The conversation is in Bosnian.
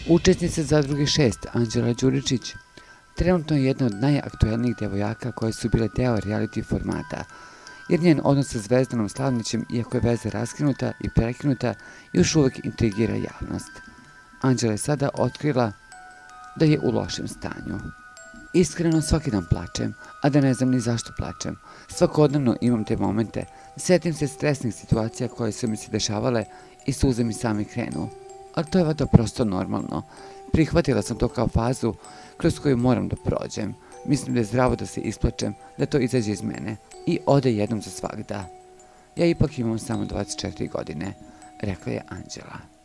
Učesnica Zadruge 6, Anđela Đuričić, trenutno je jedna od najaktuelnijih devojaka koje su bile deo reality formata, jer njen odnos sa Zvezdanom Slavnićem, iako je veza raskinuta i prekinuta, još uvek intrigira javnost. Anđela je sada otkrila da je u lošem stanju. Iskreno, svaki dan plačem, a da ne znam ni zašto plačem. Svakodnevno imam te momente, setim se stresnih situacija koje su mi se dešavale i suze mi sami krenu. Ali to je valjda prosto normalno. Prihvatila sam to kao fazu kroz koju moram da prođem. Mislim da je zdravo da se isplačem, da to izađe iz mene i ode jednom za svagda. Ja ipak imam samo 24 godine, rekla je Anđela.